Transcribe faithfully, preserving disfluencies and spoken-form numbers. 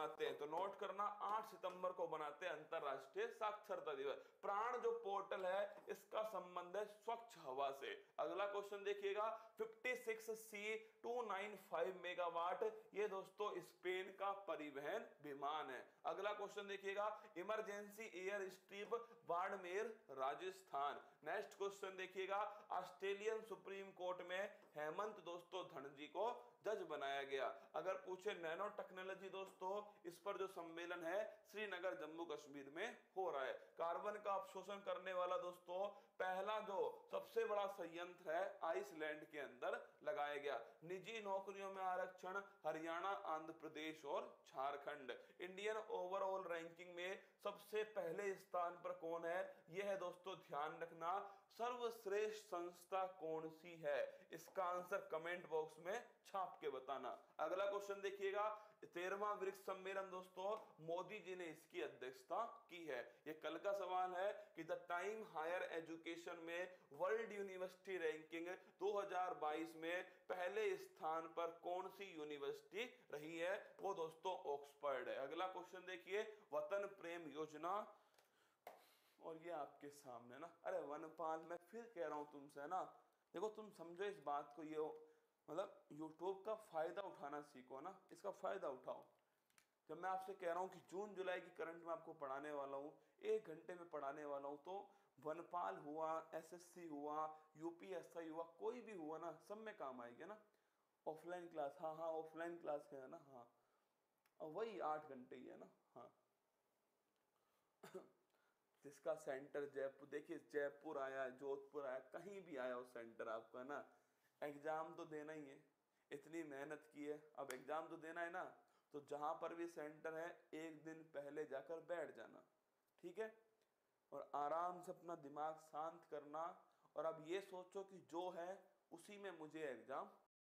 बनाते हैं, तो नोट करना आठ सितंबर को बनाते हैं अंतरराष्ट्रीय साक्षरता दिवस। प्राण जो पोर्टल है इसका संबंध है स्वच्छ हवा से। अगला क्वेश्चन देखिएगा, fifty six C two nine five megawatt, ये दोस्तों स्पेन का परिवहन विमान है। अगला क्वेश्चन देखिएगा, emergency air strip Barmer Rajasthan. Next question देखिएगा, ऑस्ट्रेलियन सुप्रीम कोर्ट में हेमंत दोस्तों धनजी को जज बनाया गया। अगर पूछे नैनो टेक्नोलॉजी दोस्तों, इस पर जो सम्मेलन है श्रीनगर जम्मू कश्मीर में हो रहा है। कार्बन का अवशोषण करने वाला दोस्तों पहला जो सबसे बड़ा संयंत्र है आइसलैंड के अंदर लगाया गया। निजी नौकरियों में आरक्षण हरियाणा, आंध्र प्रदेश और झारखंड। इंडियन ओवरऑल रैंकिंग में सबसे पहले स्थान पर कौन है, यह है दोस्तों ध्यान रखना, सर्वश्रेष्ठ संस्था कौन सी है, इसका आंसर कमेंट बॉक्स में छाप के बताना। अगला क्वेश्चन देखिएगा, तेरहवां ब्रिक्स सम्मेलन दोस्तों मोदी जी ने इसकी अध्यक्षता की है। यह कल का सवाल है कि द टाइम हायर एजुकेशन में वर्ल्ड यूनिवर्सिटी रैंकिंग दो हज़ार बाईस में पहले स्थान पर कौन सी यूनिवर्सिटी रही है, वो दोस्तों ऑक्सफोर्ड है। अगला क्वेश्चन देखिए, वतन प्रेम योजना, और ये आपके सामने ना, अरे वनपाल मैं फिर कह रहा हूं तुमसे ना, देखो तुम समझो इस बात को, ये मतलब यूट्यूब का फायदा उठाना सीखो ना, इसका फायदा उठाओ। जब मैं आपसे कह रहा हूं कि जून जुलाई की करंट में आपको पढ़ाने वाला हूं, एक घंटे में पढ़ाने वाला हूं, तो वनपाल हुआ, एसएससी हुआ, यूपीएसआई हुआ, कोई भी हुआ ना, सब में काम आएगी ना। ऑफलाइन क्लास, हाँ हाँ ऑफलाइन क्लास है ना, हाँ, और वही आठ घंटे ही है ना, हाँ। जिसका सेंटर जयपुर, देखिए जयपुर आया, जोधपुर आया, कहीं भी आया हो सेंटर आपका ना, एग्जाम तो देना ही है, इतनी मेहनत की है, अब एग्जाम तो देना है ना, तो जहां पर भी सेंटर है एक दिन पहले जाकर बैठ जाना, ठीक है, और आराम से अपना दिमाग शांत करना, और अब ये सोचो कि जो है उसी में मुझे एग्जाम